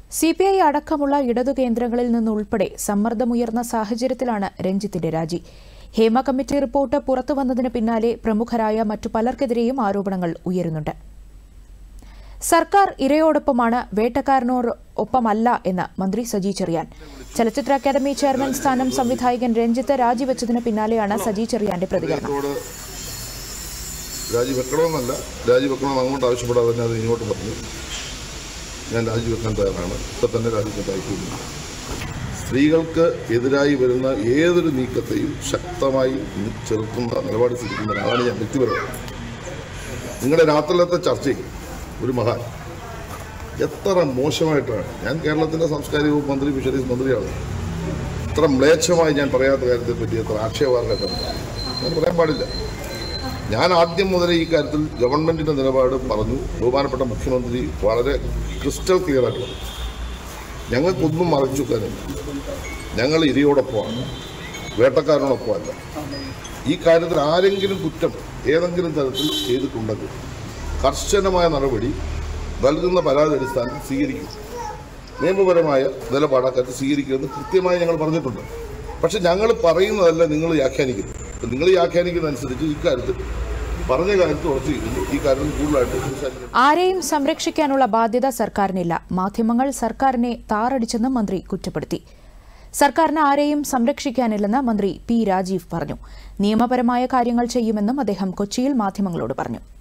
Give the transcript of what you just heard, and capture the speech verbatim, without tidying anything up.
C P I അടക്കമുള്ള ഇടതു കേന്ദ്രങ്ങളിൽ നിന്നുൾപ്പെടെ സമ്മർദ്ദമുയർന്ന സാഹചര്യത്തിലാണ് രഞ്ജിത്തിന്റെ രാജി. ഹേമ കമ്മിറ്റി റിപ്പോർട്ട് പുറത്തുവന്നതിന് പിന്നാലെ പ്രമുഖരായ മറ്റു പലർക്കെതിരെയും ആരോപണങ്ങൾ ഉയരുന്നുണ്ട്. സർക്കാർ ഇരയോടൊപ്പമാണ്, വേട്ടക്കാരനോട് ഒപ്പമല്ല എന്ന് മന്ത്രി സജി ചെറിയാൻ. ചലച്ചിത്ര അക്കാദമി ചെയർമാൻ സ്ഥാനം സംവിധായകൻ രഞ്ജിത്ത് രാജിവെച്ചതിന് പിന്നാലെയാണ് സജി ചെറിയാന്റെ പ്രതികരണം. രാജിവെക്കണമെന്നല്ല, രാജിവെക്കണമെന്ന് അങ്ങോട്ട് ആവശ്യപ്പെടാതെ തന്നെ അത് ഇങ്ങോട്ട് പറഞ്ഞു. ഞാൻ രാജിവെക്കാൻ തയ്യാറാണ്, ഇപ്പം തന്നെ രാജിവെക്കാനായിട്ടില്ല. സ്ത്രീകൾക്ക് എതിരായി വരുന്ന ഏതൊരു നീക്കത്തെയും ശക്തമായി ചെറുക്കുന്ന നിലപാട് സ്വീകരിക്കുന്ന ഒരാളാണ് ഞാൻ വ്യക്തിപരമായി. നിങ്ങളുടെ രാത്രിയിലത്തെ ചർച്ചയിൽ ഒരു മഹാൻ എത്ര മോശമായിട്ടാണ്, ഞാൻ കേരളത്തിൻ്റെ സാംസ്കാരിക വകുപ്പ് മന്ത്രി, ഫിഷറീസ് മന്ത്രിയാണ്, എത്ര മ്ലേച്ഛമായി ഞാൻ പറയാത്ത കാര്യത്തെപ്പറ്റി എത്ര ആക്ഷേപമാർക്കായിട്ടാണ് ഞാൻ പറയാൻ പാടില്ല. ഞാൻ ആദ്യം മുതലേ ഈ കാര്യത്തിൽ ഗവൺമെൻറ്റിൻ്റെ നിലപാട് പറഞ്ഞു. ബഹുമാനപ്പെട്ട മുഖ്യമന്ത്രി വളരെ ക്രിസ്റ്റൽ ക്ലിയറായിട്ട് പറഞ്ഞു, ഞങ്ങൾക്കൊന്നും മറച്ചു വെക്കാനില്ല, ഞങ്ങൾ ഇരയോടൊപ്പമാണ്, വേട്ടക്കാരനോടൊപ്പമല്ല. ഈ കാര്യത്തിൽ ആരെങ്കിലും കുറ്റം ഏതെങ്കിലും തരത്തിൽ ചെയ്തിട്ടുണ്ടെങ്കിൽ കർശനമായ നടപടി നൽകുന്ന പരാതി അടിസ്ഥാനത്തിൽ സ്വീകരിക്കും, നിയമപരമായ നിലപാടാക്കാറ്റ് സ്വീകരിക്കുമെന്ന് കൃത്യമായി ഞങ്ങൾ പറഞ്ഞിട്ടുണ്ട്. പക്ഷെ ഞങ്ങൾ പറയുന്നതല്ല നിങ്ങൾ വ്യാഖ്യാനിക്കുന്നു. നിങ്ങൾ വ്യാഖ്യാനിക്കുന്നതനുസരിച്ച് ഇക്കാര്യത്തിൽ പറഞ്ഞ കാര്യത്തിൽ ഉറച്ചിരിക്കുന്നു. ഈ കാര്യത്തിൽ കൂടുതലായിട്ട് സംസാരിക്കുന്നു. ആരെയും സംരക്ഷിക്കാനുള്ള ബാധ്യത സർക്കാരിനില്ല. മാധ്യമങ്ങൾ സർക്കാരിനെ താറടിച്ചെന്നും മന്ത്രി കുറ്റപ്പെടുത്തി. സർക്കാരിന് ആരെയും സംരക്ഷിക്കാനില്ലെന്ന് മന്ത്രി പി രാജീവ് പറഞ്ഞു. നിയമപരമായ കാര്യങ്ങൾ ചെയ്യുമെന്നും അദ്ദേഹം കൊച്ചിയിൽ മാധ്യമങ്ങളോട് പറഞ്ഞു.